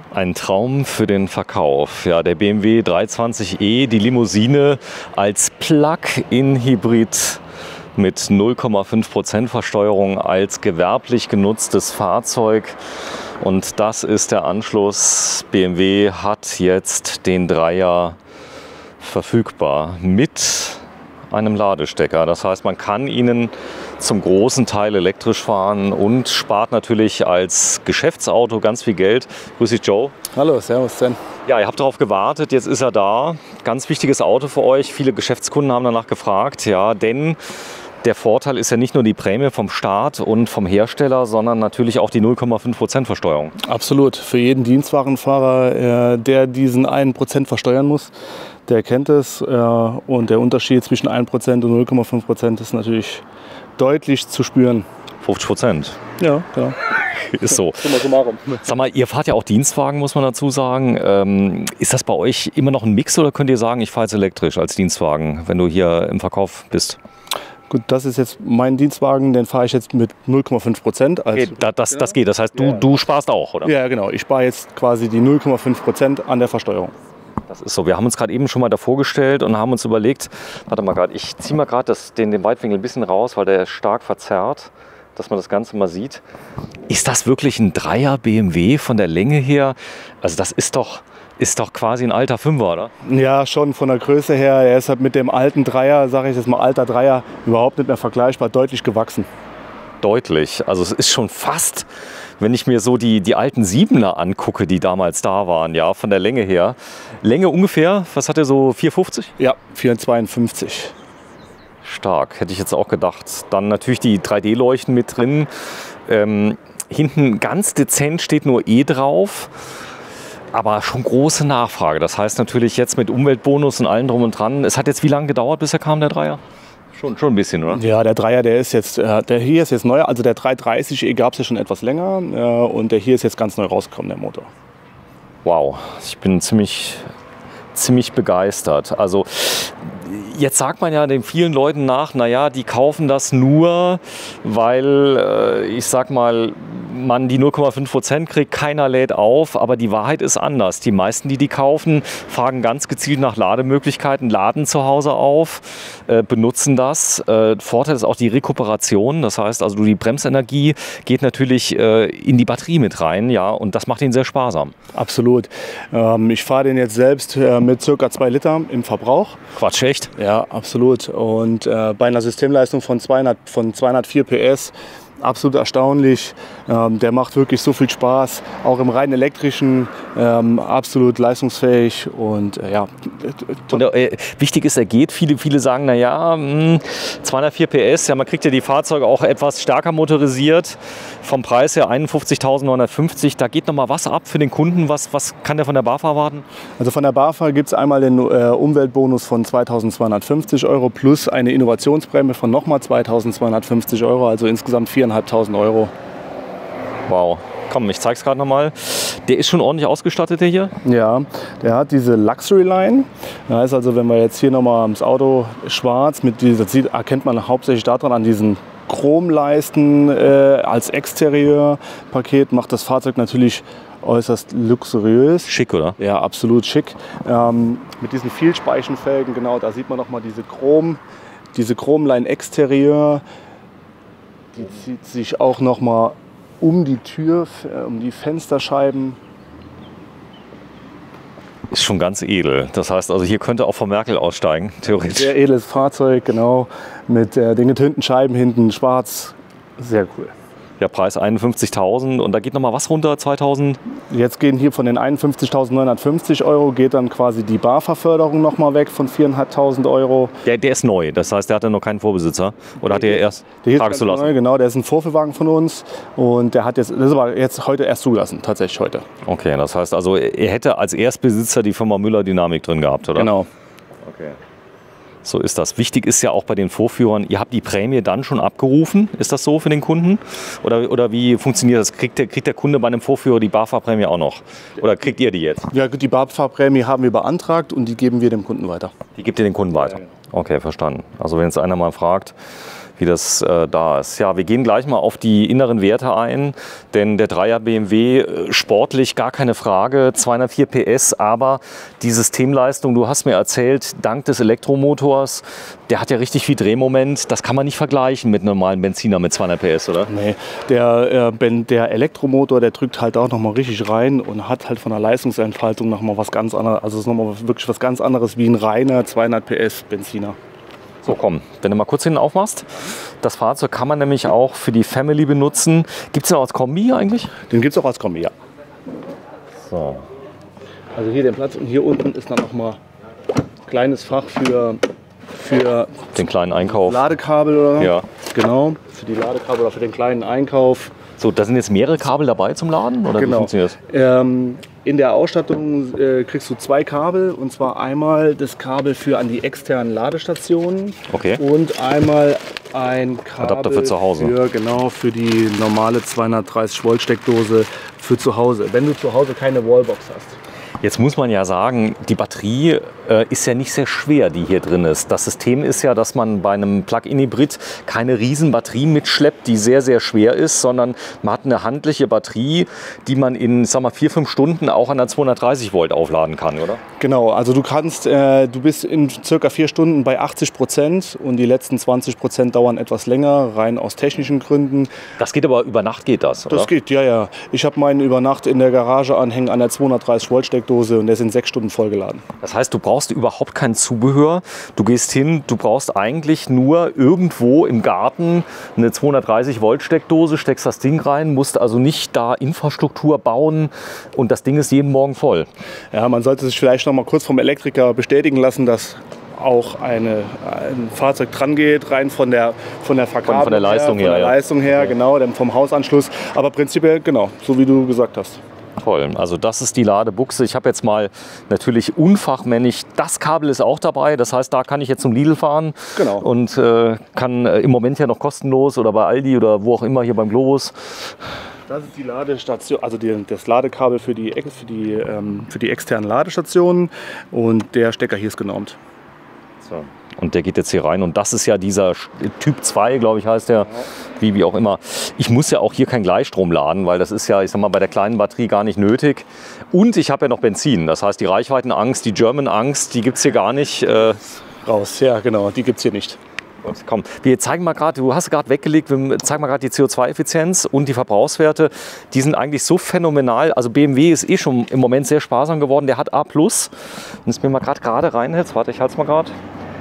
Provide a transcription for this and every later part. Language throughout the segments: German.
Ein Traum für den Verkauf. Ja, der BMW 320e, die Limousine als Plug-in-Hybrid mit 0,5% Versteuerung als gewerblich genutztes Fahrzeug. Und das ist der Anschluss. BMW hat jetzt den Dreier verfügbar mit einem Ladestecker. Das heißt, man kann ihn zum großen Teil elektrisch fahren und spart natürlich als Geschäftsauto ganz viel Geld. Grüß dich, Joe. Hallo, servus, Sven. Ja, ihr habt darauf gewartet, jetzt ist er da. Ganz wichtiges Auto für euch. Viele Geschäftskunden haben danach gefragt, ja, denn der Vorteil ist ja nicht nur die Prämie vom Staat und vom Hersteller, sondern natürlich auch die 0,5% Versteuerung. Absolut. Für jeden Dienstwagenfahrer, der diesen 1% versteuern muss, der kennt es. Und der Unterschied zwischen 1% und 0,5% ist natürlich deutlich zu spüren. 50%. Ja, genau. Ist so. Sag mal, ihr fahrt ja auch Dienstwagen, muss man dazu sagen. Ist das bei euch immer noch ein Mix oder könnt ihr sagen, ich fahre jetzt elektrisch als Dienstwagen, wenn du hier im Verkauf bist? Gut, das ist jetzt mein Dienstwagen, den fahre ich jetzt mit 0,5%. Okay, das geht, das heißt, du sparst auch, oder? Ja, genau. Ich spare jetzt quasi die 0,5% an der Versteuerung. Das ist so. Wir haben uns gerade eben schon mal davor gestellt und haben uns überlegt, warte mal gerade, ich ziehe mal gerade den Weitwinkel ein bisschen raus, weil der ist stark verzerrt, dass man das Ganze mal sieht. Ist das wirklich ein Dreier BMW von der Länge her? Also das ist doch quasi ein alter Fünfer, oder? Ja, schon von der Größe her. Er ist halt mit dem alten Dreier, sage ich jetzt mal alter Dreier, überhaupt nicht mehr vergleichbar, deutlich gewachsen. Deutlich. Also es ist schon fast, wenn ich mir so die alten Siebener angucke, die damals da waren, ja, von der Länge her. Länge ungefähr, was hat er so, 4,50? Ja, 4,52. Stark, hätte ich jetzt auch gedacht. Dann natürlich die 3D-Leuchten mit drin. Hinten ganz dezent steht nur E drauf. Aber schon große Nachfrage. Das heißt natürlich jetzt mit Umweltbonus und allem drum und dran. Es hat jetzt wie lange gedauert, bis er kam, der Dreier? Schon ein bisschen, oder? Ja, der Dreier, der hier ist jetzt neu. Also der 330e gab es ja schon etwas länger. Und der hier ist jetzt ganz neu rausgekommen, der Motor. Wow, ich bin ziemlich begeistert. Also jetzt sagt man ja den vielen Leuten nach, naja, die kaufen das nur, weil, ich sag mal, man die 0,5% kriegt, keiner lädt auf, aber die Wahrheit ist anders. Die meisten, die kaufen, fragen ganz gezielt nach Lademöglichkeiten, laden zu Hause auf, benutzen das. Vorteil ist auch die Rekuperation, das heißt also die Bremsenergie geht natürlich in die Batterie mit rein, ja, und das macht ihn sehr sparsam. Absolut. Ich fahre den jetzt selbst mit ca. 2 Liter im Verbrauch. Quatsch, echt? Ja, absolut. Und bei einer Systemleistung von 204 PS absolut erstaunlich. Der macht wirklich so viel Spaß. Auch im rein elektrischen absolut leistungsfähig. Und ja. Und, wichtig ist, er geht. Viele sagen, naja, 204 PS, ja, man kriegt ja die Fahrzeuge auch etwas stärker motorisiert. Vom Preis her 51.950. Da geht noch mal was ab für den Kunden. Was kann der von der BAFA erwarten? Also von der BAFA gibt es einmal den Umweltbonus von 2.250 € plus eine Innovationsprämie von nochmal 2.250 €. Also insgesamt 4.500 €. Wow. Komm, ich zeig's gerade nochmal. Der ist schon ordentlich ausgestattet, der hier? Ja, der hat diese Luxury Line. Das heißt also, wenn wir jetzt hier nochmal das Auto schwarz mit dieser, erkennt man hauptsächlich daran an diesen Chromleisten als Exterieurpaket, macht das Fahrzeug natürlich äußerst luxuriös. Schick, oder? Ja, absolut schick. Mit diesen Vielspeichenfelgen, genau, da sieht man nochmal diese Chromline Exterieur. Die zieht sich auch nochmal um die Tür, um die Fensterscheiben. Ist schon ganz edel. Das heißt, also hier könnte auch von Merkel aussteigen, theoretisch. Sehr edles Fahrzeug, genau. Mit den getönten Scheiben hinten schwarz. Sehr cool. Ja, Preis 51.000 und da geht noch mal was runter, 2.000? Jetzt gehen hier von den 51.950 € geht dann quasi die BAFA-Förderung noch mal weg von 4.500 €. Der ist neu, das heißt, der hatte noch keinen Vorbesitzer? Oder hat der erst tageszulassen? Neu, genau, der ist ein Vorführwagen von uns und der hat das ist aber jetzt heute erst zugelassen, tatsächlich heute. Okay, das heißt also, er hätte als Erstbesitzer die Firma Müller Dynamik drin gehabt, oder? Genau. Okay. So ist das. Wichtig ist ja auch bei den Vorführern, ihr habt die Prämie dann schon abgerufen. Ist das so für den Kunden? Oder wie funktioniert das? Kriegt der Kunde bei einem Vorführer die BAFA-Prämie auch noch? Oder kriegt ihr die jetzt? Ja, die BAFA-Prämie haben wir beantragt und die geben wir dem Kunden weiter. Die gebt ihr den Kunden weiter? Okay, verstanden. Also wenn jetzt einer mal fragt, wie das da ist. Ja, wir gehen gleich mal auf die inneren Werte ein, denn der 3er BMW sportlich gar keine Frage, 204 PS, aber die Systemleistung, du hast mir erzählt, dank des Elektromotors, der hat ja richtig viel Drehmoment, das kann man nicht vergleichen mit einem normalen Benziner mit 200 PS, oder? Nee, der Elektromotor, der drückt halt auch nochmal richtig rein und hat halt von der Leistungsentfaltung nochmal was ganz anderes, also es ist nochmal wirklich was ganz anderes wie ein reiner 200 PS Benziner. So, komm, wenn du mal kurz hinten aufmachst. Das Fahrzeug kann man nämlich auch für die Family benutzen. Gibt es den auch als Kombi eigentlich? Den gibt es auch als Kombi, ja. So. Also hier den Platz und hier unten ist dann nochmal ein kleines Fach für Den kleinen Einkauf. Ladekabel oder? Ja. Genau, für die Ladekabel oder für den kleinen Einkauf. So, da sind jetzt mehrere Kabel dabei zum Laden? Oder wie Genau. funktioniert das? In der Ausstattung kriegst du 2 Kabel, und zwar einmal das Kabel für an die externen Ladestationen, Okay. und einmal ein Kabel Adapter für zu Hause. für die normale 230 Volt Steckdose für zu Hause, wenn du zu Hause keine Wallbox hast. Jetzt muss man ja sagen, die Batterie ist ja nicht sehr schwer, die hier drin ist. Das System ist ja, dass man bei einem Plug-in-Hybrid keine riesen Batterie mitschleppt, die sehr, sehr schwer ist, sondern man hat eine handliche Batterie, die man in, sag mal, 4-5 Stunden auch an der 230 Volt aufladen kann, oder? Genau, also du bist in circa 4 Stunden bei 80% und die letzten 20% dauern etwas länger, rein aus technischen Gründen. Das geht aber über Nacht, geht das, oder? Das geht, ja, ja. Ich habe meinen über Nacht in der Garage anhängen an der 230 Volt Steckdose und der ist in 6 Stunden vollgeladen. Das heißt, du brauchst überhaupt kein Zubehör. Du gehst hin, du brauchst eigentlich nur irgendwo im Garten eine 230 Volt Steckdose, steckst das Ding rein, musst also nicht da Infrastruktur bauen und das Ding ist jeden Morgen voll. Ja, man sollte sich vielleicht noch mal kurz vom Elektriker bestätigen lassen, dass auch ein Fahrzeug dran geht, rein von der Verkabelung von der Leistung her, von der ja. Leistung her, genau, vom Hausanschluss. Aber prinzipiell, genau, so wie du gesagt hast. Toll. Also das ist die Ladebuchse. Ich habe jetzt mal natürlich unfachmännisch, das Kabel ist auch dabei. Das heißt, da kann ich jetzt zum Lidl fahren. Genau. Und kann im Moment ja noch kostenlos oder bei Aldi oder wo auch immer hier beim Globus. Das ist die Ladestation, also das Ladekabel für die externen Ladestationen, und der Stecker hier ist genormt. So. Und der geht jetzt hier rein und das ist ja dieser Typ 2, glaube ich, heißt der, wie auch immer. Ich muss ja auch hier kein Gleichstrom laden, weil das ist ja, ich sag mal, bei der kleinen Batterie gar nicht nötig. Und ich habe ja noch Benzin, das heißt die Reichweitenangst, die German-Angst, die gibt es hier gar nicht. Raus, ja genau, die gibt es hier nicht. Komm, wir zeigen mal gerade, du hast gerade weggelegt, wir zeigen mal gerade die CO2-Effizienz und die Verbrauchswerte. Die sind eigentlich so phänomenal. Also BMW ist eh schon im Moment sehr sparsam geworden, der hat A+. Wenn du es mir mal gerade reinhältst, warte, ich halte es mal gerade.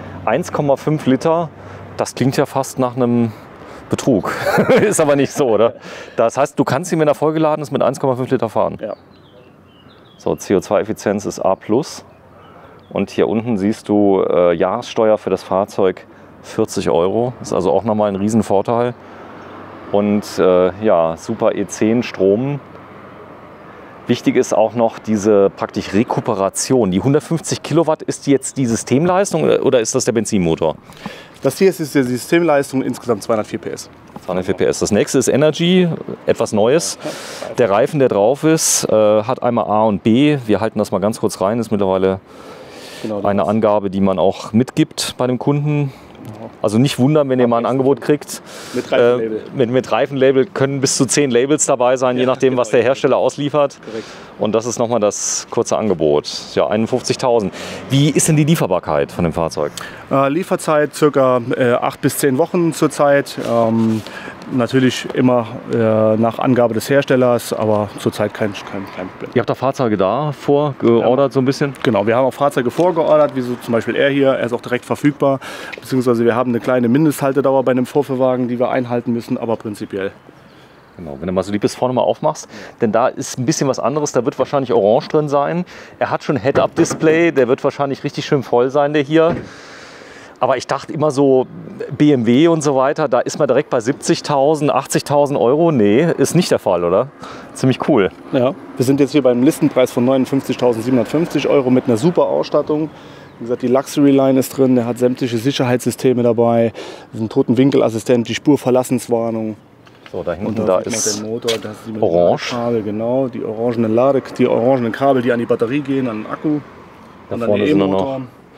1,5 Liter, das klingt ja fast nach einem Betrug. Ist aber nicht so, oder? Das heißt, du kannst ihn, wenn er vollgeladen ist, mit 1,5 Liter fahren. Ja. So, CO2-Effizienz ist A+. Und hier unten siehst du Jahressteuer für das Fahrzeug 40 €. Ist also auch nochmal ein Riesenvorteil. Und ja, super E10 Strom. Wichtig ist auch noch diese praktisch Rekuperation. Die 150 Kilowatt, ist jetzt die Systemleistung oder ist das der Benzinmotor? Das hier ist die Systemleistung, insgesamt 204 PS. 204 PS. Das nächste ist Energy, etwas Neues. Der Reifen, der drauf ist, hat einmal A und B. Wir halten das mal ganz kurz rein. Das ist mittlerweile Genau, eine Angabe, die man auch mitgibt bei dem Kunden. Also nicht wundern, wenn ihr mal ein Angebot kriegt. Mit Reifenlabel. Mit Reifenlabel können bis zu 10 Labels dabei sein, je nachdem, was der Hersteller ausliefert. Korrekt. Und das ist nochmal das kurze Angebot. Ja, 51.000. Wie ist denn die Lieferbarkeit von dem Fahrzeug? Lieferzeit ca. 8 bis 10 Wochen zurzeit. Natürlich immer nach Angabe des Herstellers, aber zurzeit kein Problem. Ihr habt da Fahrzeuge da vorgeordert, so ein bisschen? Genau, wir haben auch Fahrzeuge vorgeordert, wie so zum Beispiel er hier. Er ist auch direkt verfügbar. Beziehungsweise wir haben eine kleine Mindesthaltedauer bei einem Vorführwagen, die wir einhalten müssen, aber prinzipiell. Genau, wenn du mal so lieb bist, vorne mal aufmachst, denn da ist ein bisschen was anderes, da wird wahrscheinlich Orange drin sein. Er hat schon Head-Up-Display, der wird wahrscheinlich richtig schön voll sein, der hier. Aber ich dachte immer so, BMW und so weiter, da ist man direkt bei 70.000, 80.000 €. Nee, ist nicht der Fall, oder? Ziemlich cool. Ja, wir sind jetzt hier beim Listenpreis von 59.750 € mit einer super Ausstattung. Wie gesagt, die Luxury Line ist drin, der hat sämtliche Sicherheitssysteme dabei, einen Totenwinkelassistent, die Spurverlassenswarnung. So, da hinten, Und da sieht man ist den Motor, das ist die Orange. Ladekabel, genau, die orangenen Kabel, die an die Batterie gehen, an den Akku. Da Und vorne den sind noch E-Motor.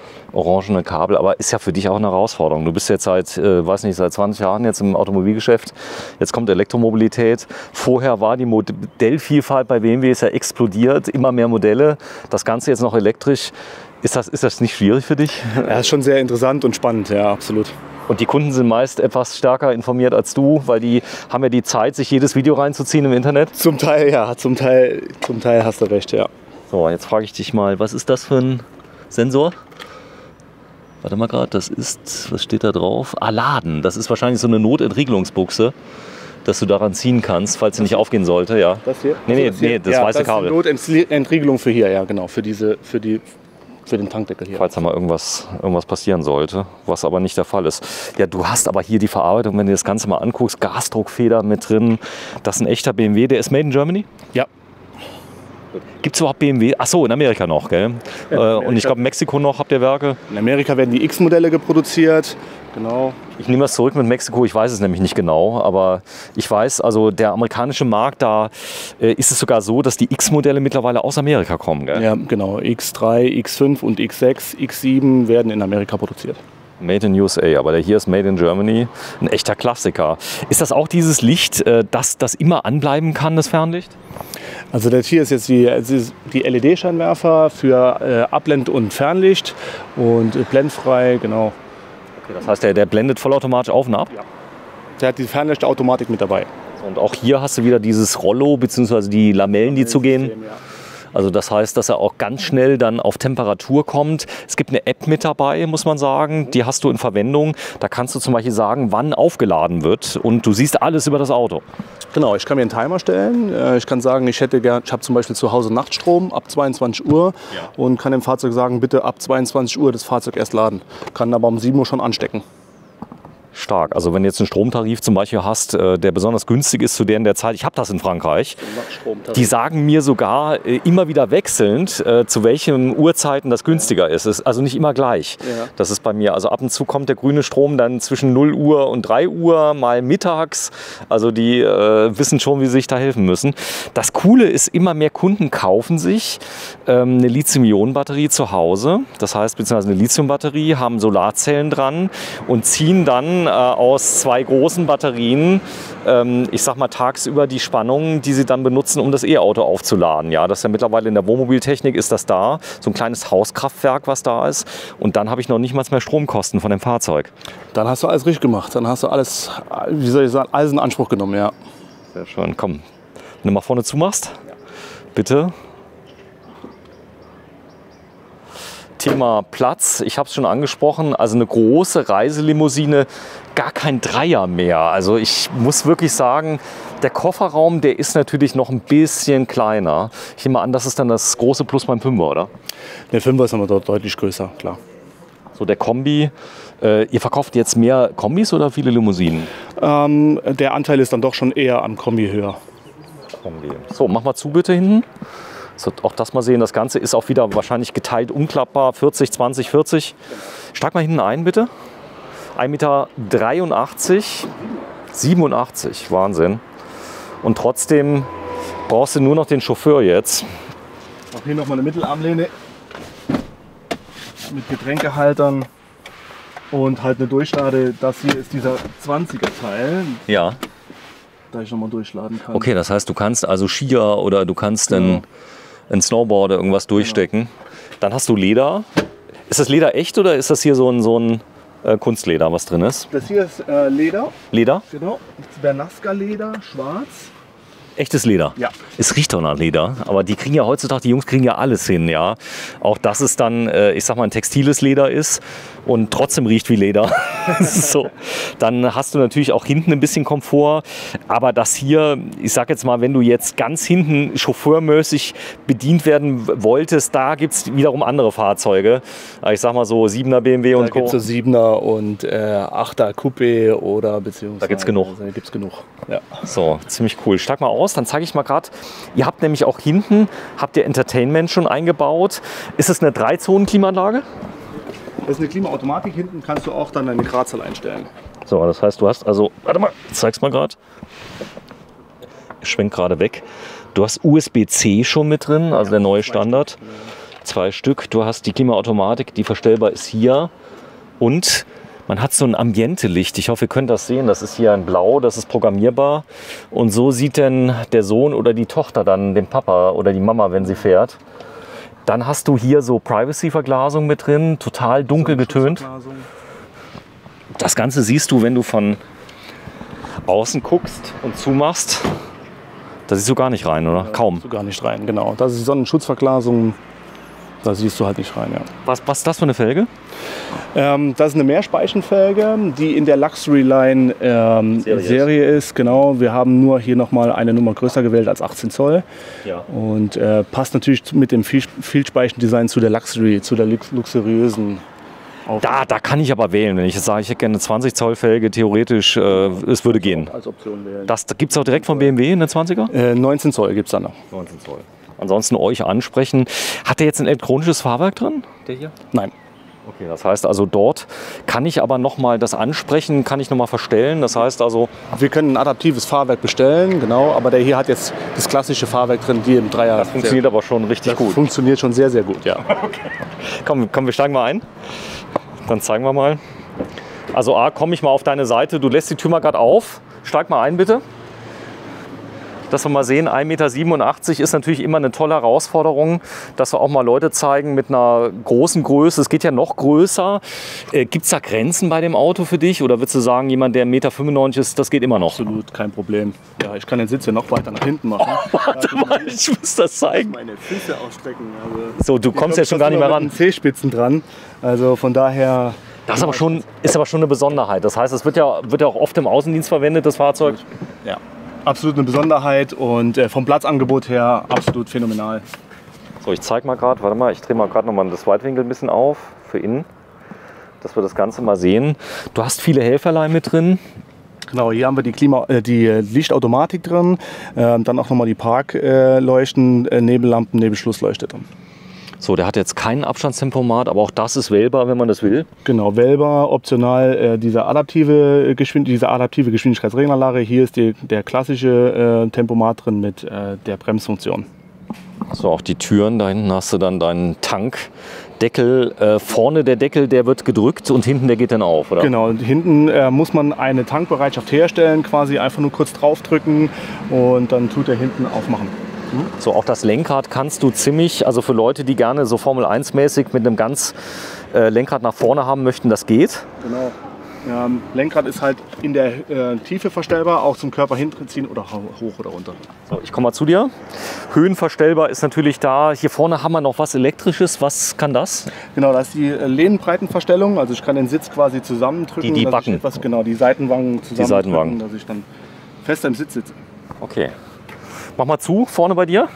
orangene Kabel, aber ist ja für dich auch eine Herausforderung. Du bist jetzt seit, weiß nicht, seit 20 Jahren jetzt im Automobilgeschäft. Jetzt kommt Elektromobilität. Vorher war die Modellvielfalt bei BMW ist ja explodiert, immer mehr Modelle. Das Ganze jetzt noch elektrisch. Ist das nicht schwierig für dich? Ja, ist schon sehr interessant und spannend, ja, absolut. Und die Kunden sind meist etwas stärker informiert als du, weil die haben ja die Zeit, sich jedes Video reinzuziehen im Internet. Zum Teil, ja, zum Teil hast du recht, ja. So, jetzt frage ich dich mal, was ist das für ein Sensor? Warte mal gerade, das ist, was steht da drauf? Ah, Laden. Das ist wahrscheinlich so eine Notentriegelungsbuchse, dass du daran ziehen kannst, falls sie nicht aufgehen sollte. Ja. Das hier? Nee, das ja, weiße Kabel. Notentriegelung für hier, ja, genau, für den Tankdeckel hier. Falls da mal irgendwas passieren sollte, was aber nicht der Fall ist. Ja, du hast aber hier die Verarbeitung, wenn du das Ganze mal anguckst, Gasdruckfeder mit drin. Das ist ein echter BMW, der ist made in Germany? Ja. Gibt es überhaupt BMW? Achso, in Amerika noch, gell? Ja, und ich glaube, in Mexiko noch habt ihr Werke? In Amerika werden die X-Modelle geproduziert. Genau. Ich nehme das zurück mit Mexiko, ich weiß es nämlich nicht genau, aber ich weiß, also der amerikanische Markt, da ist es sogar so, dass die X-Modelle mittlerweile aus Amerika kommen, gell? Ja, genau. X3, X5 und X6, X7 werden in Amerika produziert. Made in USA, aber der hier ist Made in Germany, ein echter Klassiker. Ist das auch dieses Licht, das immer anbleiben kann, das Fernlicht? Also das hier ist jetzt die LED-Scheinwerfer für Abblend- und Fernlicht und blendfrei, genau. Okay, das heißt, der blendet vollautomatisch auf und ab? Ja. Der hat die Fernlichtautomatik mit dabei. Und auch hier hast du wieder dieses Rollo bzw. die Lamellen, die zugehen. System, ja. Also das heißt, dass er auch ganz schnell dann auf Temperatur kommt. Es gibt eine App mit dabei, muss man sagen. Die hast du in Verwendung. Da kannst du zum Beispiel sagen, wann aufgeladen wird. Und du siehst alles über das Auto. Genau, ich kann mir einen Timer stellen. Ich kann sagen, ich habe zum Beispiel zu Hause Nachtstrom ab 22 Uhr und kann dem Fahrzeug sagen, bitte ab 22 Uhr das Fahrzeug erst laden. Kann aber um 7 Uhr schon anstecken. Stark. Also wenn du jetzt einen Stromtarif zum Beispiel hast, der besonders günstig ist zu der Zeit, ich habe das in Frankreich, die sagen mir sogar immer wieder wechselnd, zu welchen Uhrzeiten das günstiger ist. Es ist also nicht immer gleich. Ja. Das ist bei mir. Also ab und zu kommt der grüne Strom dann zwischen 0 Uhr und 3 Uhr, mal mittags. Also die wissen schon, wie sie sich da helfen müssen. Das Coole ist, immer mehr Kunden kaufen sich eine Lithium-Ionen-Batterie zu Hause. Das heißt, beziehungsweise eine Lithium-Batterie, haben Solarzellen dran und ziehen dann aus 2 großen Batterien, ich sag mal tagsüber die Spannung, die sie dann benutzen, um das E-Auto aufzuladen. Ja, das ist ja mittlerweile in der Wohnmobiltechnik ist das da, so ein kleines Hauskraftwerk, was da ist. Und dann habe ich noch nicht mal mehr Stromkosten von dem Fahrzeug. Dann hast du alles richtig gemacht. Dann hast du alles, wie soll ich sagen, alles in Anspruch genommen, ja. Sehr schön. Komm, wenn du mal vorne zumachst, bitte. Thema Platz, ich habe es schon angesprochen, also eine große Reiselimousine, gar kein Dreier mehr. Also ich muss wirklich sagen, der Kofferraum, der ist natürlich noch ein bisschen kleiner. Ich nehme an, das ist dann das große Plus beim 5er, oder? Der 5er ist aber dort deutlich größer, klar. So der Kombi. Ihr verkauft jetzt mehr Kombis oder viele Limousinen? Der Anteil ist dann doch schon eher am Kombi höher. Kombi. So, mach mal zu bitte hinten. So, auch das mal sehen. Das Ganze ist auch wieder wahrscheinlich geteilt, umklappbar. 40, 20, 40. Steig mal hinten ein, bitte. 1,83 Meter, 87. Wahnsinn. Und trotzdem brauchst du nur noch den Chauffeur jetzt. Auch hier nochmal eine Mittelarmlehne mit Getränkehaltern und halt eine Durchlade. Das hier ist dieser 20er Teil. Ja. Da ich nochmal durchladen kann. Okay, das heißt, du kannst also Skier oder du kannst ein Snowboarder irgendwas durchstecken. Genau. Dann hast du Leder. Ist das Leder echt oder ist das hier so ein Kunstleder, was drin ist? Das hier ist Leder. Leder? Genau. Bernasca-Leder, schwarz. Echtes Leder? Ja. Es riecht doch nach Leder, aber die kriegen ja heutzutage, die Jungs kriegen ja alles hin, ja. Auch dass es dann, ich sag mal, ein textiles Leder ist und trotzdem riecht wie Leder. So. Dann hast du natürlich auch hinten ein bisschen Komfort, aber das hier, ich sag jetzt mal, wenn du jetzt ganz hinten chauffeurmäßig bedient werden wolltest, da gibt es wiederum andere Fahrzeuge. Ich sag mal so 7er BMW und Co. Da gibt es so 7er und 8er Coupé oder beziehungsweise... Da gibt es genug. Da gibt es genug, ja. So, ziemlich cool. Steig mal aus, dann zeige ich mal gerade. Ihr habt nämlich auch hinten, habt ihr Entertainment schon eingebaut. Ist es eine 3-Zonen-Klimaanlage? Das ist eine Klimaautomatik. Hinten kannst du auch dann deine Gradzahl einstellen. So, das heißt, du hast also, warte mal, ich zeig's mal gerade. Ich schwenk gerade weg. Du hast USB-C schon mit drin, also der neue Standard. 2 Stück. Du hast die Klimaautomatik, die verstellbar ist hier. Und man hat so ein Ambiente-Licht. Ich hoffe, ihr könnt das sehen. Das ist hier in Blau, das ist programmierbar. Und so sieht denn der Sohn oder die Tochter dann den Papa oder die Mama, wenn sie fährt. Dann hast du hier so Privacy-Verglasung mit drin, total dunkel getönt. Das Ganze siehst du, wenn du von außen guckst und zumachst. Da siehst du gar nicht rein, oder? Kaum. Da siehst du gar nicht rein, genau. Das ist die Sonnenschutzverglasung. Da siehst du halt nicht rein, ja. Was ist das für eine Felge? Das ist eine Mehrspeichenfelge, die in der Luxury Line Serie ist. Genau, wir haben nur hier nochmal eine Nummer größer gewählt als 18 Zoll. Ja. Und passt natürlich mit dem Vielspeichendesign zu der Luxury, zu der luxuriösen. Da kann ich aber wählen. Wenn ich jetzt sage, ich hätte gerne eine 20 Zoll Felge, theoretisch, es würde gehen. Als Option wählen. Das gibt es auch direkt von BMW in der 20er? 19 Zoll gibt es dann noch. 19 Zoll. Ansonsten euch ansprechen. Hat der jetzt ein elektronisches Fahrwerk drin? Der hier? Nein. Okay, das heißt also dort kann ich aber nochmal das ansprechen, kann ich nochmal verstellen. Das heißt also... Wir können ein adaptives Fahrwerk bestellen, genau, aber der hier hat jetzt das klassische Fahrwerk drin, die im Dreier. Das funktioniert aber schon richtig gut. Funktioniert schon sehr, sehr gut, ja. Okay. Komm, wir steigen mal ein. Dann zeigen wir mal. Also A, komme ich mal auf deine Seite. Du lässt die Tür mal gerade auf. Steig mal ein, bitte. Dass wir mal sehen, 1,87 Meter ist natürlich immer eine tolle Herausforderung, dass wir auch mal Leute zeigen mit einer großen Größe. Es geht ja noch größer. Gibt es da Grenzen bei dem Auto für dich? Oder würdest du sagen, jemand, der 1,95 Meter ist, das geht immer noch? Absolut, kein Problem. Ja, ich kann den Sitz ja noch weiter nach hinten machen. Oh, warte mal, ich muss das zeigen. Meine Füße ausstrecken. Also so, du kommst ja schon gar nicht mehr ran. Mit den Zehspitzen dran. Also von daher... Das ist aber schon eine Besonderheit. Das heißt, es wird ja auch oft im Außendienst verwendet, das Fahrzeug. Ja. Absolut eine Besonderheit und vom Platzangebot her absolut phänomenal. So, ich zeige mal gerade, warte mal, ich drehe mal gerade nochmal das Weitwinkel ein bisschen auf für innen, dass wir das Ganze mal sehen. Du hast viele Helferlein mit drin. Genau, hier haben wir die Lichtautomatik drin, dann auch nochmal die Parkleuchten, Nebellampen, Nebelschlussleuchte drin. So, der hat jetzt keinen Abstandstempomat, aber auch das ist wählbar, wenn man das will. Genau, wählbar, optional diese adaptive Geschwindigkeitsregleranlage. Hier ist der klassische Tempomat drin mit der Bremsfunktion. So, auch die Türen, da hinten hast du dann deinen Tankdeckel. Vorne der Deckel, der wird gedrückt und hinten der geht dann auf, oder? Genau, und hinten muss man eine Tankbereitschaft herstellen, quasi einfach nur kurz draufdrücken und dann tut er hinten aufmachen. So, auch das Lenkrad kannst du ziemlich, also für Leute, die gerne so Formel 1-mäßig mit einem ganz Lenkrad nach vorne haben möchten, das geht. Genau. Lenkrad ist halt in der Tiefe verstellbar, auch zum Körper hinziehen oder hoch oder runter. So, ich komme mal zu dir. Höhenverstellbar ist natürlich da. Hier vorne haben wir noch was Elektrisches. Was kann das? Genau, das ist die Lehnenbreitenverstellung. Also ich kann den Sitz quasi zusammendrücken. Die Backen. Genau, die Seitenwangen zusammendrücken, dass ich dann fester im Sitz sitze. Okay. Mach mal zu, vorne bei dir.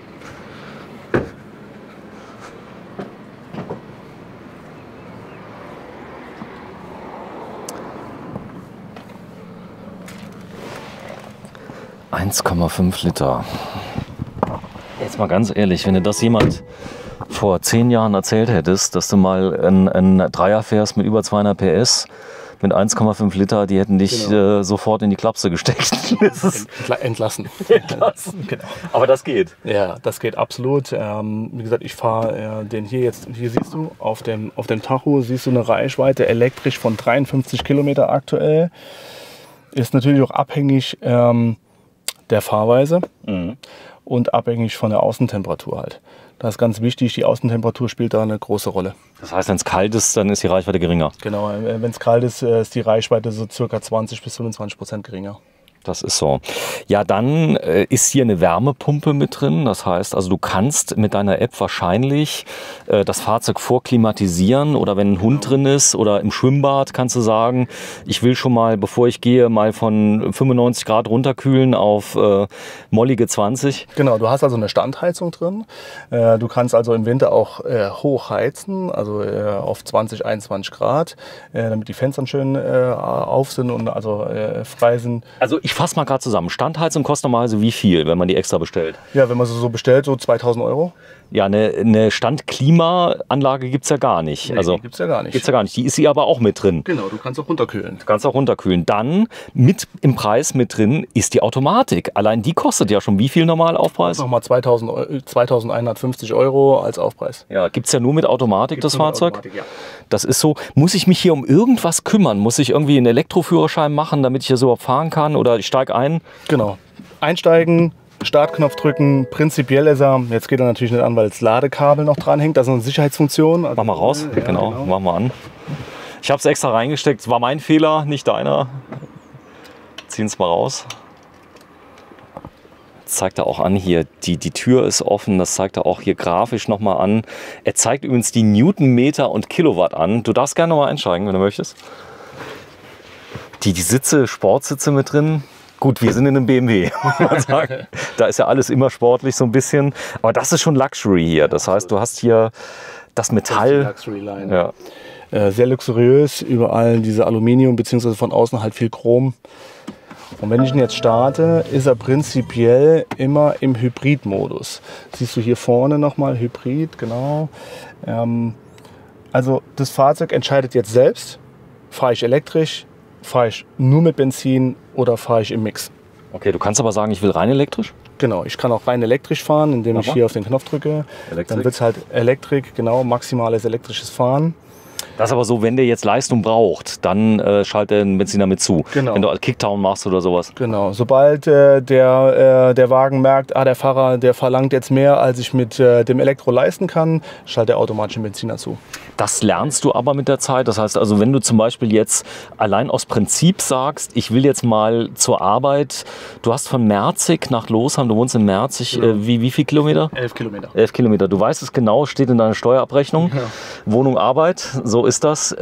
,5 Liter. Jetzt mal ganz ehrlich, wenn dir das jemand vor 10 Jahren erzählt hättest, dass du mal einen Dreier fährst mit über 200 PS, mit 1,5 Liter, die hätten dich sofort in die Klapse gesteckt. Entlassen. Genau. Aber das geht. Ja, das geht absolut. Wie gesagt, ich fahre den hier jetzt, hier siehst du, auf dem Tacho siehst du eine Reichweite elektrisch von 53 Kilometer aktuell. Ist natürlich auch abhängig der Fahrweise und abhängig von der Außentemperatur halt. Das ist ganz wichtig, die Außentemperatur spielt da eine große Rolle. Das heißt, wenn es kalt ist, dann ist die Reichweite geringer? Genau, wenn es kalt ist, ist die Reichweite so ca. 20 bis 25% geringer. Das ist so. Ja, dann ist hier eine Wärmepumpe mit drin. Das heißt, also du kannst mit deiner App wahrscheinlich das Fahrzeug vorklimatisieren oder wenn ein Hund drin ist oder im Schwimmbad kannst du sagen, ich will schon mal, bevor ich gehe, mal von 95 Grad runterkühlen auf mollige 20. Genau, du hast also eine Standheizung drin. Du kannst also im Winter auch hochheizen, also auf 20, 21 Grad, damit die Fenster schön auf sind und also frei sind. Also ich fasse mal gerade zusammen. Standheizung kostet normalerweise wie viel, wenn man die extra bestellt? Ja, wenn man sie so bestellt, so 2000 Euro. Ja, eine Standklimaanlage gibt es ja gar nicht. Nee, die gibt es ja gar nicht. Gibt's ja gar nicht. Die ist hier aber auch mit drin. Genau, du kannst auch runterkühlen. Du kannst auch runterkühlen. Dann mit im Preis mit drin ist die Automatik. Allein die kostet ja schon wie viel normal Aufpreis? Nochmal 2150 Euro als Aufpreis. Ja, gibt es ja nur mit Automatik, das Fahrzeug. Automatik, ja. Das ist so, muss ich mich hier um irgendwas kümmern? Muss ich irgendwie einen Elektroführerschein machen, damit ich hier so fahren kann? Oder ich steige ein? Genau. Einsteigen, Startknopf drücken, prinzipiell ist er, jetzt geht er natürlich nicht an, weil das Ladekabel noch dran hängt, das ist eine Sicherheitsfunktion. Also, Mach mal raus, ja, genau, mach mal an. Ich habe es extra reingesteckt, war mein Fehler, nicht deiner. Ziehen es mal raus. Das zeigt er auch an hier, die Tür ist offen, das zeigt er auch hier grafisch nochmal an. Er zeigt übrigens die Newtonmeter und Kilowatt an. Du darfst gerne nochmal einsteigen, wenn du möchtest. Die Sitze, Sportsitze mit drin. Gut, wir sind in einem BMW, muss man sagen. Da ist ja alles immer sportlich so ein bisschen. Aber das ist schon Luxury hier. Das heißt, du hast hier das Metall. Das ist die Luxury Line. Ja. Sehr luxuriös, überall diese Aluminium, beziehungsweise von außen halt viel Chrom. Und wenn ich ihn jetzt starte, ist er prinzipiell immer im Hybrid-Modus. Siehst du hier vorne nochmal Hybrid, genau. Also das Fahrzeug entscheidet jetzt selbst, fahre ich elektrisch, fahre ich nur mit Benzin oder fahre ich im Mix. Okay, du kannst aber sagen, ich will rein elektrisch? Genau, ich kann auch rein elektrisch fahren, indem ich hier auf den Knopf drücke. Dann wird es halt Elektrik, genau, maximales elektrisches Fahren. Das ist aber so, wenn der jetzt Leistung braucht, dann schaltet der den Benziner mit zu. Genau. Wenn du Kickdown machst oder sowas. Genau. Sobald der Wagen merkt, der Fahrer, der verlangt jetzt mehr, als ich mit dem Elektro leisten kann, schaltet er automatisch den Benziner zu. Das lernst du aber mit der Zeit. Das heißt also, wenn du zum Beispiel jetzt allein aus Prinzip sagst, ich will jetzt mal zur Arbeit, du hast von Merzig nach Losheim, du wohnst in Merzig, wie viel Kilometer? 11 Kilometer. 11 Kilometer. Du weißt es genau, steht in deiner Steuerabrechnung. Ja. Wohnung, Arbeit, so ist das.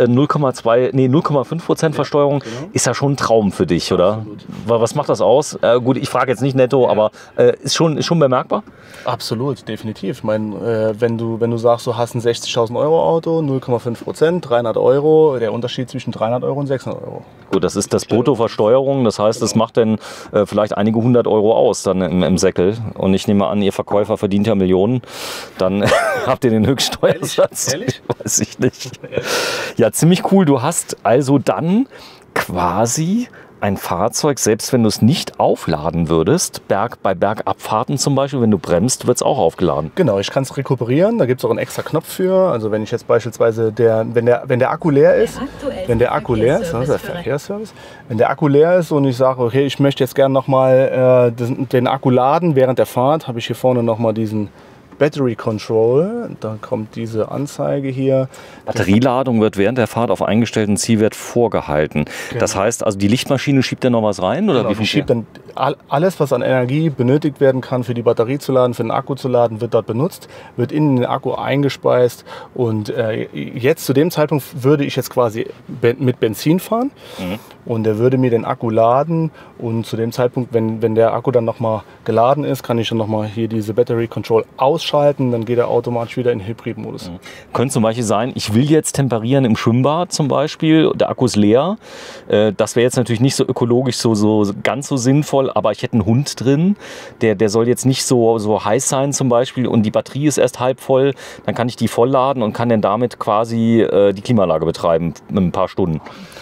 0,5% Versteuerung ist ja schon ein Traum für dich, oder? Absolut. Was macht das aus? Gut, ich frage jetzt nicht netto, aber ist schon bemerkbar? Absolut, definitiv. Ich meine, wenn du sagst, du hast ein 60.000 Euro Auto, 0,5%, 300 Euro, der Unterschied zwischen 300 Euro und 600 Euro. Gut, das ist das Bruttoversteuerung, das heißt, das macht dann vielleicht einige 100 Euro aus dann im Säckel. Und ich nehme an, ihr Verkäufer verdient ja Millionen, dann habt ihr den Höchststeuersatz. Ehrlich? Weiß ich nicht. Ja, ziemlich cool. Du hast also dann quasi ein Fahrzeug, selbst wenn du es nicht aufladen würdest, bei Bergabfahrten zum Beispiel, wenn du bremst, wird es auch aufgeladen. Genau, ich kann es rekuperieren, da gibt es auch einen extra Knopf für. Also wenn ich jetzt beispielsweise, wenn der Akku leer ist, wenn der Akku leer ist, das ist der Verkehrsservice, wenn der Akku leer ist und ich sage, okay, ich möchte jetzt gerne nochmal den Akku laden während der Fahrt, habe ich hier vorne nochmal diesen Battery Control, da kommt diese Anzeige hier. Batterieladung wird während der Fahrt auf eingestellten Zielwert vorgehalten. Genau. Das heißt, also die Lichtmaschine schiebt dann noch was rein? Oder genau, die schiebt dann alles, was an Energie benötigt werden kann, für die Batterie zu laden, für den Akku zu laden, wird dort benutzt, wird in den Akku eingespeist. Und jetzt zu dem Zeitpunkt würde ich jetzt quasi mit Benzin fahren. Und er würde mir den Akku laden und zu dem Zeitpunkt, wenn der Akku dann nochmal geladen ist, kann ich dann nochmal hier diese Battery Control ausschalten, dann geht er automatisch wieder in den Hybrid-Modus. Könnte zum Beispiel sein, ich will jetzt temperieren im Schwimmbad zum Beispiel, der Akku ist leer. Das wäre jetzt natürlich nicht so ökologisch so ganz so sinnvoll, aber ich hätte einen Hund drin, der soll jetzt nicht so heiß sein zum Beispiel und die Batterie ist erst halb voll, dann kann ich die vollladen und kann dann damit quasi die Klimaanlage betreiben mit ein paar Stunden.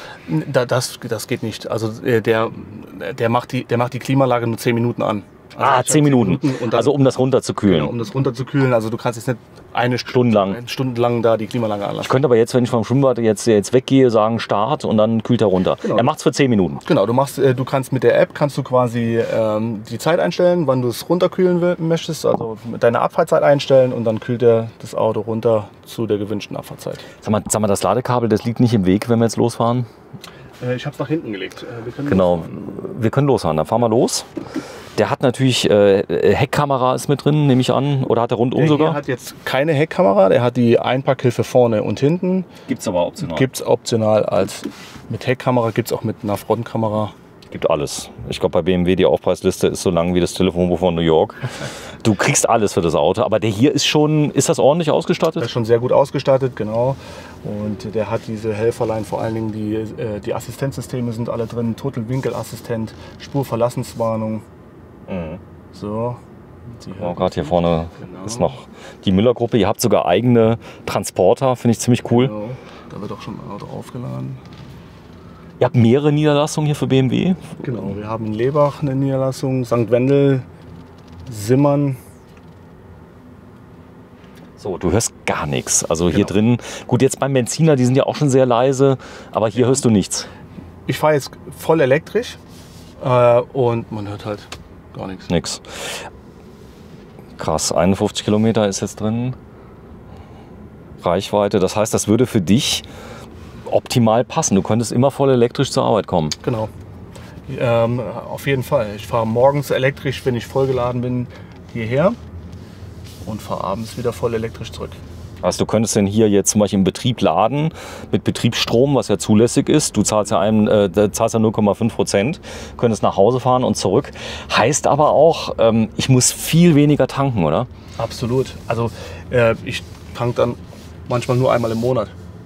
Das geht nicht. Also der macht die Klimaanlage nur 10 Minuten an. Also 10 Minuten. Dann, also um das runterzukühlen. Genau, um das runterzukühlen. Also du kannst jetzt nicht eine Stunde lang da die Klimaanlage anlassen. Ich könnte aber jetzt, wenn ich vom Schwimmbad jetzt weggehe, sagen Start und dann kühlt er runter. Genau. Er macht es für 10 Minuten. Genau, du kannst mit der App quasi die Zeit einstellen, wann du es runterkühlen möchtest. Also deine Abfahrtzeit einstellen und dann kühlt er das Auto runter zu der gewünschten Abfahrtzeit. Sag mal, das Ladekabel, das liegt nicht im Weg, wenn wir jetzt losfahren? Ich habe es nach hinten gelegt. Wir können losfahren. Dann fahren wir los. Der hat natürlich Heckkamera ist mit drin, nehme ich an. Oder hat er rundum sogar? Der hat jetzt keine Heckkamera. Der hat die Einparkhilfe vorne und hinten. Gibt es aber optional. Gibt es optional mit Heckkamera, gibt es auch mit einer Frontkamera. Gibt alles. Ich glaube, bei BMW die Aufpreisliste ist so lang wie das Telefonbuch von New York. Du kriegst alles für das Auto, aber der hier ist das ordentlich ausgestattet? Der ist schon sehr gut ausgestattet, genau. Und der hat diese Helferlein, vor allen Dingen die Assistenzsysteme sind alle drin. Total-Winkelassistent, Spurverlassenswarnung. So. Gerade hier vorne ist noch die Müller-Gruppe. Ihr habt sogar eigene Transporter, finde ich ziemlich cool. Genau. Da wird auch schon ein Auto aufgeladen. Ihr habt mehrere Niederlassungen hier für BMW? Genau, wir haben in Lebach eine Niederlassung, St. Wendel, Simmern. So, du hörst gar nichts. Also hier drin, gut, jetzt beim Benziner, die sind ja auch schon sehr leise, aber hier hörst du nichts. Ich fahre jetzt voll elektrisch und man hört halt gar nichts. Nix. Krass, 51 Kilometer ist jetzt drin. Reichweite, das heißt, das würde für dich optimal passen. Du könntest immer voll elektrisch zur Arbeit kommen. Genau. Auf jeden Fall. Ich fahre morgens elektrisch, wenn ich vollgeladen bin, hierher und fahre abends wieder voll elektrisch zurück. Also du könntest denn hier jetzt zum Beispiel im Betrieb laden mit Betriebsstrom, was ja zulässig ist. Du zahlst ja 0,5%, könntest nach Hause fahren und zurück. Heißt aber auch, ich muss viel weniger tanken, oder? Absolut. Also ich tanke dann manchmal nur einmal im Monat.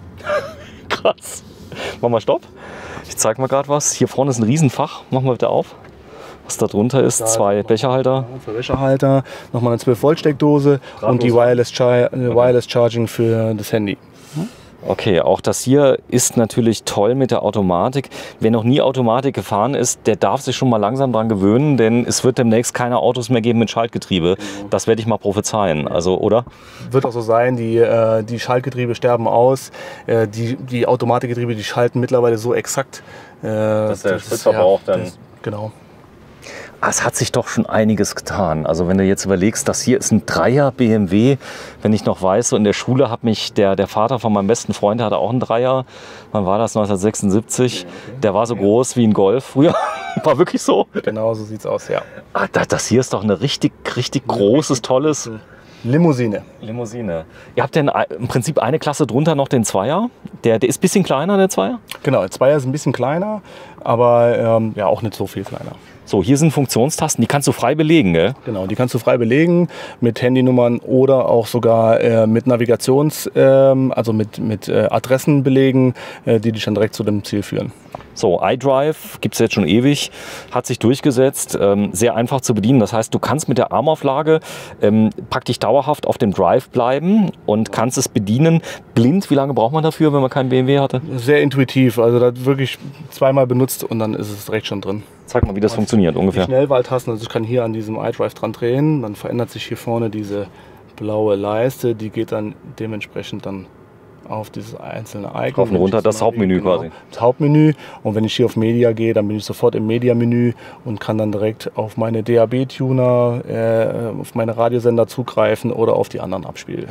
Krass. Mach mal Stopp. Ich zeig mal gerade was. Hier vorne ist ein Riesenfach. Mach mal bitte auf. Was da drunter ist, zwei Becherhalter. Zwei Becherhalter, nochmal eine 12-Volt-Steckdose und die Wireless Charging für das Handy. Okay, auch das hier ist natürlich toll mit der Automatik. Wer noch nie Automatik gefahren ist, der darf sich schon mal langsam dran gewöhnen, denn es wird demnächst keine Autos mehr geben mit Schaltgetriebe. Das werde ich mal prophezeien, also, oder? Wird auch so sein, die Schaltgetriebe sterben aus. Die Automatikgetriebe, die schalten mittlerweile so exakt. Dass der Spritverbrauch dann... Genau. Es hat sich doch schon einiges getan. Also wenn du jetzt überlegst, das hier ist ein 3er BMW. Wenn ich noch weiß, so in der Schule hat mich der Vater von meinem besten Freund, der hatte auch einen 3er. Wann war das? 1976. Der war so groß wie ein Golf früher. War wirklich so? Genau, so sieht's aus, ja. Das hier ist doch eine richtig großes, tolles... Limousine. Ihr habt denn im Prinzip eine Klasse drunter noch den 2er. Der ist ein bisschen kleiner, der 2er? Genau, der 2er ist ein bisschen kleiner, aber ja, auch nicht so viel kleiner. So, hier sind Funktionstasten, die kannst du frei belegen, gell? Genau, die kannst du frei belegen mit Handynummern oder auch sogar mit also mit Adressen belegen, die dich dann direkt zu dem Ziel führen. So, iDrive gibt es jetzt schon ewig, hat sich durchgesetzt, sehr einfach zu bedienen. Das heißt, du kannst mit der Armauflage praktisch dauerhaft auf dem Drive bleiben und kannst es bedienen. Blind, wie lange braucht man dafür, wenn man keinen BMW hatte? Sehr intuitiv, also das wirklich zweimal benutzt und dann ist es direkt schon drin. Zeig mal, wie das funktioniert ungefähr. Die Schnellwahltasten, also ich kann hier an diesem iDrive dran drehen, dann verändert sich hier vorne diese blaue Leiste, die geht dann dementsprechend dann auf dieses einzelne Icon. Rauf und runter, das Hauptmenü quasi. Das Hauptmenü, und wenn ich hier auf Media gehe, dann bin ich sofort im Media-Menü und kann dann direkt auf meine DAB-Tuner, auf meine Radiosender zugreifen oder auf die anderen Abspielversionen.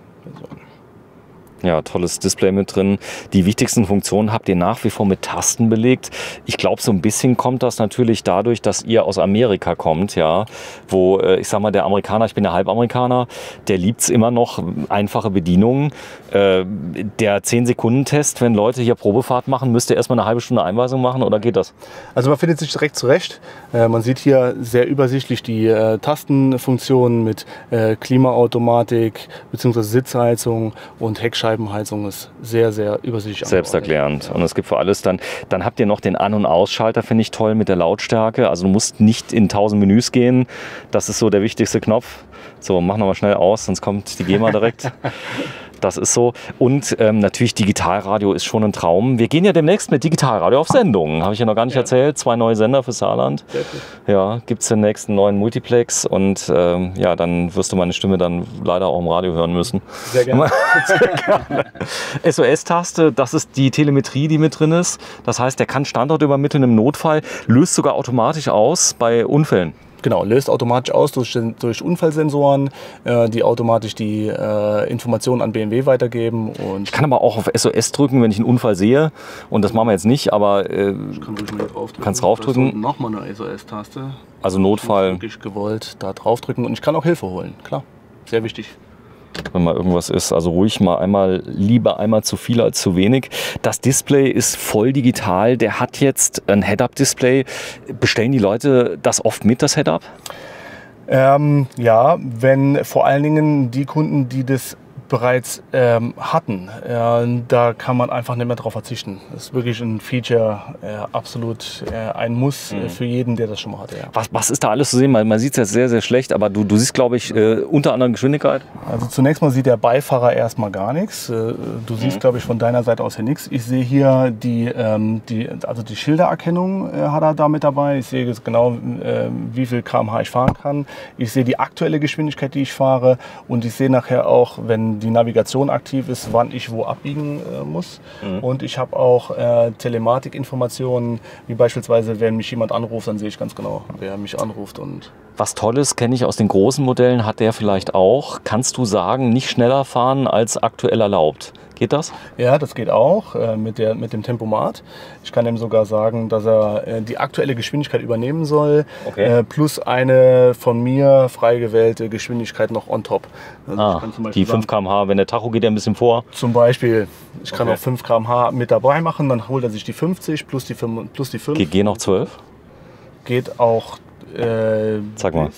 Ja, tolles Display mit drin. Die wichtigsten Funktionen habt ihr nach wie vor mit Tasten belegt. Ich glaube, so ein bisschen kommt das natürlich dadurch, dass ihr aus Amerika kommt, ja, wo, ich sag mal, der Amerikaner, ich bin ja Halbamerikaner, der liebt es immer noch, einfache Bedienungen. Der 10-Sekunden-Test, wenn Leute hier Probefahrt machen, müsst ihr erstmal eine halbe Stunde Einweisung machen, oder geht das? Also man findet sich direkt zurecht. Man sieht hier sehr übersichtlich die Tastenfunktionen mit Klimaautomatik bzw. Sitzheizung und Heckscheibenheizung ist sehr, sehr übersichtlich. Selbsterklärend. Und es gibt für alles dann habt ihr noch den An- und Ausschalter, finde ich toll, mit der Lautstärke. Also du musst nicht in 1000 Menüs gehen. Das ist so der wichtigste Knopf. So, mach nochmal schnell aus, sonst kommt die GEMA direkt. Das ist so. Und natürlich Digitalradio ist schon ein Traum. Wir gehen ja demnächst mit Digitalradio auf Sendung. Habe ich ja noch gar nicht erzählt. 2 neue Sender für Saarland. Ja, gibt es den nächsten neuen Multiplex. Und ja, dann wirst du meine Stimme dann leider auch im Radio hören müssen. Sehr gerne. SOS-Taste, das ist die Telemetrie, die mit drin ist. Das heißt, der kann Standort übermitteln im Notfall, löst sogar automatisch aus bei Unfällen. Genau, löst automatisch aus durch Unfallsensoren, die automatisch die Informationen an BMW weitergeben. Und ich kann aber auch auf SOS drücken, wenn ich einen Unfall sehe. Und das machen wir jetzt nicht, aber ich kann ruhig mal draufdrücken. Du kannst draufdrücken. Nochmal eine SOS-Taste. Also Notfall. Wirklich gewollt da draufdrücken und ich kann auch Hilfe holen, klar. Sehr wichtig. wenn mal irgendwas ist. Also ruhig mal einmal, lieber einmal zu viel als zu wenig. Das Display ist voll digital. Der hat jetzt ein Head-Up-Display. Bestellen die Leute das oft mit, das Head-Up? Ja, wenn vor allen Dingen die Kunden, die das bereits hatten, da kann man einfach nicht mehr drauf verzichten. Das ist wirklich ein Feature, absolut ein Muss für jeden, der das schon mal hatte. Ja. Was ist da alles zu sehen? Man sieht es jetzt sehr, sehr schlecht, aber du siehst, glaube ich, unter anderem Geschwindigkeit. Also zunächst mal sieht der Beifahrer erstmal gar nichts. Du siehst, glaube ich, von deiner Seite aus hier nichts. Ich sehe hier die Schildererkennung hat er da mit dabei. Ich sehe jetzt genau, wie viel km/h ich fahren kann. Ich sehe die aktuelle Geschwindigkeit, die ich fahre, und ich sehe nachher auch, wenn die Navigation aktiv ist, wann ich wo abbiegen muss. Und ich habe auch Telematikinformationen, wie beispielsweise, wenn mich jemand anruft, dann sehe ich ganz genau, wer mich anruft. Und was Tolles kenne ich aus den großen Modellen, hat der vielleicht auch. Kannst du sagen, nicht schneller fahren als aktuell erlaubt? Geht das? Ja, das geht auch mit dem Tempomat. Ich kann ihm sogar sagen, dass er die aktuelle Geschwindigkeit übernehmen soll, okay, plus eine von mir frei gewählte Geschwindigkeit noch on top. Also die 5 km/h, wenn der Tacho geht ja ein bisschen vor. Zum Beispiel, ich kann auch 5 km/h mit dabei machen, dann holt er sich die 50 plus die 5. Geht noch 12? Geht auch. Sag mal.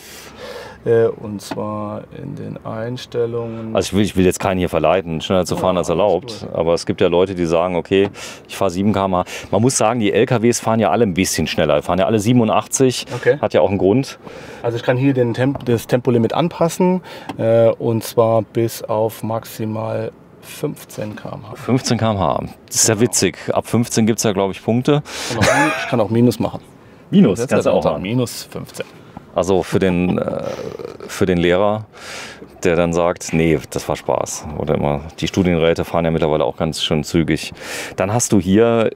Und zwar in den Einstellungen. Also ich will jetzt keinen hier verleiten, schneller zu fahren als erlaubt. Aber es gibt ja Leute, die sagen, okay, ich fahre 7 km/h. Man muss sagen, die LKWs fahren ja alle ein bisschen schneller. Die fahren ja alle 87. Okay. Hat ja auch einen Grund. Also ich kann hier das Tempolimit anpassen. Und zwar bis auf maximal 15 km/h. 15 km/h. Das ist ja witzig. Ab 15 gibt es ja, glaube ich, Punkte. Ich kann auch Minus machen. Minus? Kannst du auch machen. Minus 15. Also für den Lehrer, der dann sagt, nee, das war Spaß. Oder immer, die Studienräte fahren ja mittlerweile auch ganz schön zügig. Dann hast du hier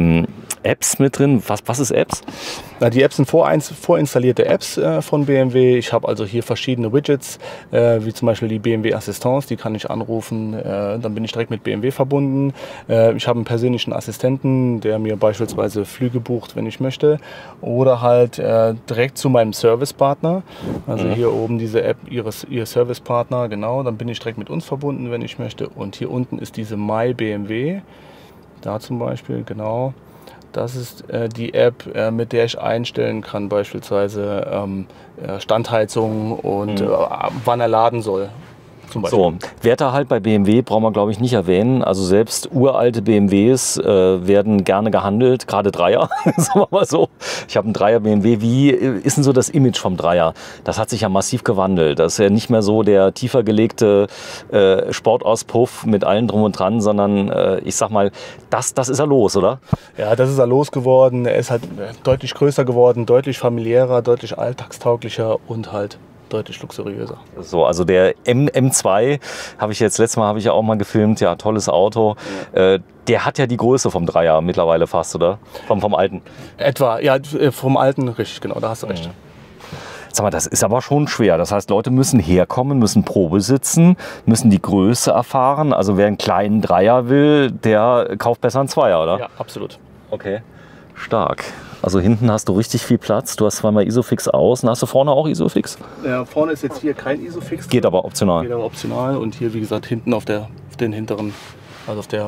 Apps mit drin. Was ist Apps? Na, die Apps sind vorinstallierte Apps von BMW. Ich habe also hier verschiedene Widgets, wie zum Beispiel die BMW Assistance, die kann ich anrufen, dann bin ich direkt mit BMW verbunden. Ich habe einen persönlichen Assistenten, der mir beispielsweise Flüge bucht, wenn ich möchte, oder halt direkt zu meinem Servicepartner. Also hier oben diese App, ihr Servicepartner, genau, dann bin ich direkt mit uns verbunden, wenn ich möchte. Und hier unten ist diese My BMW, da zum Beispiel, genau. Das ist die App, mit der ich einstellen kann, beispielsweise Standheizung und wann er laden soll. So, Werterhalt bei BMW brauchen wir, glaube ich, nicht erwähnen. Also selbst uralte BMWs werden gerne gehandelt, gerade Dreier, sagen wir mal so. Ich habe einen Dreier BMW. Wie ist denn so das Image vom Dreier? Das hat sich ja massiv gewandelt. Das ist ja nicht mehr so der tiefer gelegte Sportauspuff mit allem drum und dran, sondern ich sag mal, das ist ja los, oder? Ja, das ist ja losgeworden. Er ist halt deutlich größer geworden, deutlich familiärer, deutlich alltagstauglicher und halt deutlich luxuriöser. So, also der M2 habe ich jetzt, letztes Mal habe ich ja auch mal gefilmt, ja, tolles Auto. Ja. Der hat ja die Größe vom Dreier mittlerweile fast, oder? Vom alten? Etwa, ja, vom alten, richtig, genau, da hast du recht. Sag mal, das ist aber schon schwer. Das heißt, Leute müssen herkommen, müssen Probe sitzen, müssen die Größe erfahren. Also wer einen kleinen Dreier will, der kauft besser einen Zweier, oder? Ja, absolut. Okay, stark. Also hinten hast du richtig viel Platz. Du hast zweimal Isofix außen. Hast du vorne auch Isofix? Ja, vorne ist jetzt hier kein Isofix. Geht aber optional. Geht aber optional. Und hier, wie gesagt, hinten auf den hinteren, also auf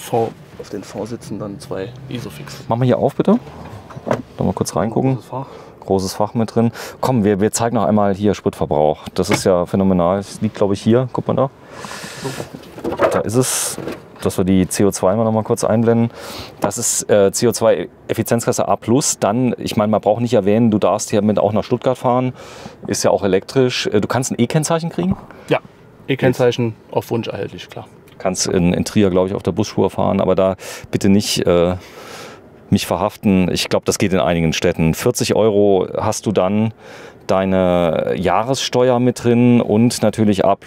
den Vorsitzen dann 2 Isofix. Mach mal hier auf, bitte. Da mal kurz reingucken. Großes Fach mit drin. Komm, wir zeigen noch einmal hier Spritverbrauch. Das ist ja phänomenal. Das liegt, glaube ich, hier. Guck mal da. Da ist es. Dass wir die CO2 mal noch mal kurz einblenden. Das ist CO2-Effizienzklasse A+. Dann, ich meine, man braucht nicht erwähnen, du darfst hier mit auch nach Stuttgart fahren. Ist ja auch elektrisch. Du kannst ein E-Kennzeichen kriegen? Ja, E-Kennzeichen auf Wunsch erhältlich, klar. Kannst in Trier, glaube ich, auf der Busspur fahren, aber da bitte nicht mich verhaften. Ich glaube, das geht in einigen Städten. 40 € hast du dann deine Jahressteuer mit drin und natürlich A+.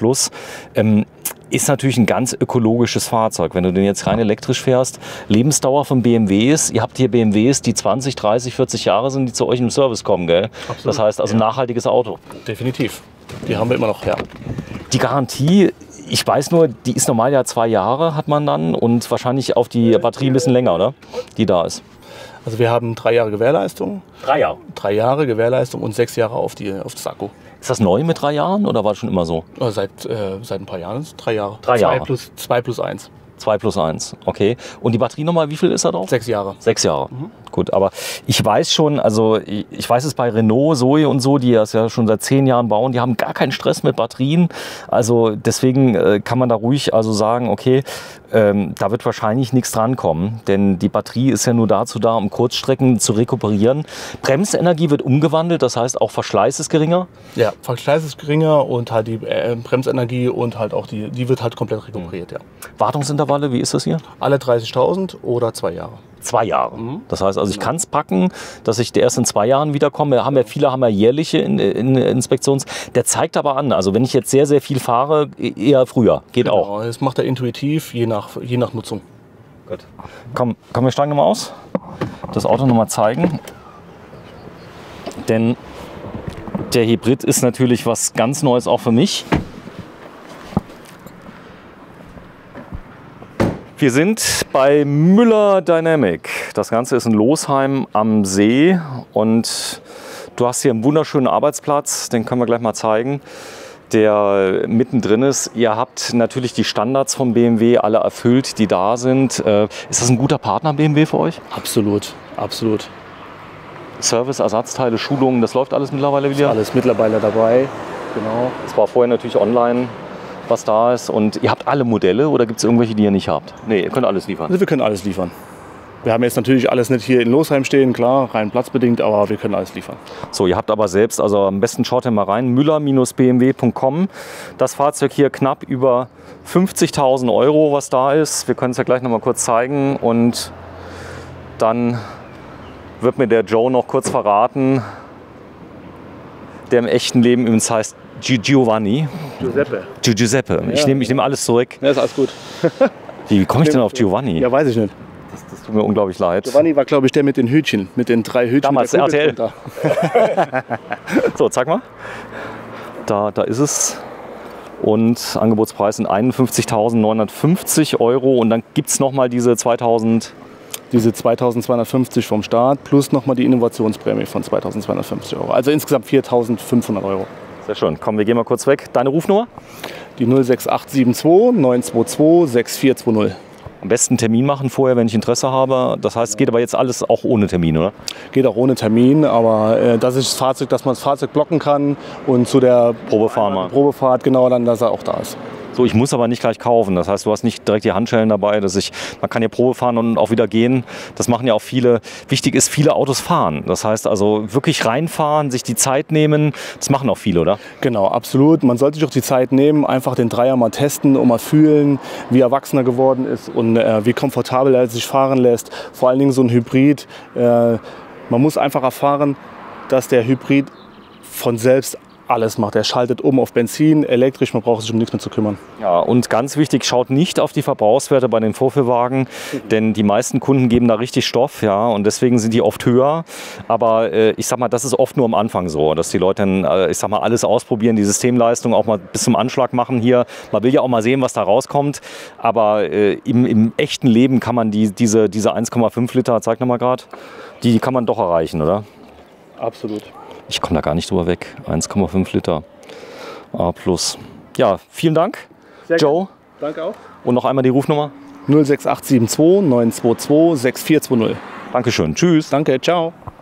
Ist natürlich ein ganz ökologisches Fahrzeug. Wenn du den jetzt rein elektrisch fährst, Lebensdauer von BMWs, ihr habt hier BMWs, die 20, 30, 40 Jahre sind, die zu euch im Service kommen, gell? Absolut. Das heißt also nachhaltiges Auto. Definitiv. Die haben wir immer noch, ja. Die Garantie, ich weiß nur, die ist normal ja 2 Jahre hat man dann und wahrscheinlich auf die Batterie ein bisschen länger, oder? Die da ist. Also wir haben 3 Jahre Gewährleistung. 3 Jahre? 3 Jahre Gewährleistung und 6 Jahre auf das Akku. Ist das neu mit 3 Jahren oder war das schon immer so? Seit ein paar Jahren, 3 Jahre. 3 Jahre. 2 plus 1. 2 plus 1, okay. Und die Batterie nochmal, wie viel ist da drauf? 6 Jahre. 6 Jahre. Gut, aber ich weiß schon, also ich weiß es bei Renault, Zoe und so, die das ja schon seit 10 Jahren bauen, die haben gar keinen Stress mit Batterien. Also deswegen kann man da ruhig also sagen, okay, da wird wahrscheinlich nichts drankommen, denn die Batterie ist ja nur dazu da, um Kurzstrecken zu rekuperieren. Bremsenergie wird umgewandelt, das heißt auch Verschleiß ist geringer? Ja, Verschleiß ist geringer und halt die Bremsenergie und halt auch die wird halt komplett rekuperiert, ja. Wartungsintervalle, wie ist das hier? Alle 30.000 oder 2 Jahre. 2 Jahre. Das heißt, also ich kann es packen, dass ich erst in 2 Jahren wiederkomme. Viele haben ja jährliche Inspektions. Der zeigt aber an, also wenn ich jetzt sehr, sehr viel fahre, eher früher. Geht auch. Das macht er intuitiv, je nach Nutzung. Gut. Komm, wir steigen nochmal aus. Das Auto nochmal zeigen. Denn der Hybrid ist natürlich was ganz Neues auch für mich. Wir sind bei Müller Dynamic. Das Ganze ist in Losheim am See und du hast hier einen wunderschönen Arbeitsplatz, den können wir gleich mal zeigen, der mittendrin ist. Ihr habt natürlich die Standards vom BMW alle erfüllt, die da sind. Ist das ein guter Partner BMW für euch? Absolut, absolut. Service, Ersatzteile, Schulungen, das läuft alles mittlerweile wieder? Alles mittlerweile dabei, genau. Es war vorher natürlich online, was da ist. Und ihr habt alle Modelle oder gibt es irgendwelche, die ihr nicht habt? Nee, ihr könnt alles liefern. Also wir können alles liefern. Wir haben jetzt natürlich alles nicht hier in Losheim stehen, klar, rein platzbedingt, aber wir können alles liefern. So, ihr habt aber selbst, also am besten schaut ihr mal rein, müller-bmw.com. Das Fahrzeug hier knapp über 50.000 €, was da ist. Wir können es ja gleich noch mal kurz zeigen und dann wird mir der Joe noch kurz verraten, der im echten Leben übrigens heißt Giovanni. Giuseppe. Ja. Ich nehm alles zurück. Ja, ist alles gut. Wie komme ich denn auf Giovanni? Ja, weiß ich nicht. Das tut mir unglaublich leid. Giovanni war, glaube ich, der mit den Hütchen, mit den 3 Hütchen. Damals der RTL. drunter. So, zeig mal. Da ist es. Und Angebotspreis sind 51.950 €. Und dann gibt es nochmal diese 2.250 vom Start plus nochmal die Innovationsprämie von 2.250 €. Also insgesamt 4.500 €. Sehr schön. Komm, wir gehen mal kurz weg. Deine Rufnummer? Die 06872 922 6420. Am besten einen Termin machen vorher, wenn ich Interesse habe. Das heißt, es geht aber jetzt alles auch ohne Termin, oder? Geht auch ohne Termin, aber das ist das Fahrzeug, dass man das Fahrzeug blocken kann und zu der Probefahrt, genau, dann, dass er auch da ist. So, ich muss aber nicht gleich kaufen. Das heißt, du hast nicht direkt die Handschellen dabei, man kann hier Probe fahren und auch wieder gehen. Das machen ja auch viele. Wichtig ist, viele Autos fahren. Das heißt also wirklich reinfahren, sich die Zeit nehmen. Das machen auch viele, oder? Genau, absolut. Man sollte sich auch die Zeit nehmen, einfach den Dreier mal testen und mal fühlen, wie erwachsen er geworden ist und wie komfortabel er sich fahren lässt. Vor allen Dingen so ein Hybrid. Man muss einfach erfahren, dass der Hybrid von selbst alles macht. Er schaltet um auf Benzin, elektrisch, man braucht sich um nichts mehr zu kümmern. Ja, und ganz wichtig, schaut nicht auf die Verbrauchswerte bei den Vorführwagen, denn die meisten Kunden geben da richtig Stoff, ja, und deswegen sind die oft höher. Aber ich sag mal, das ist oft nur am Anfang so, dass die Leute dann, ich sag mal, alles ausprobieren, die Systemleistung auch mal bis zum Anschlag machen hier. Man will ja auch mal sehen, was da rauskommt, aber im echten Leben kann man diese 1,5 Liter, zeig nochmal gerade, die kann man doch erreichen, oder? Absolut. Ich komme da gar nicht drüber weg. 1,5 Liter A+. Ja, vielen Dank, Sehr Joe. Danke auch. Und noch einmal die Rufnummer. 06872 922 6420. Dankeschön. Tschüss. Danke, ciao.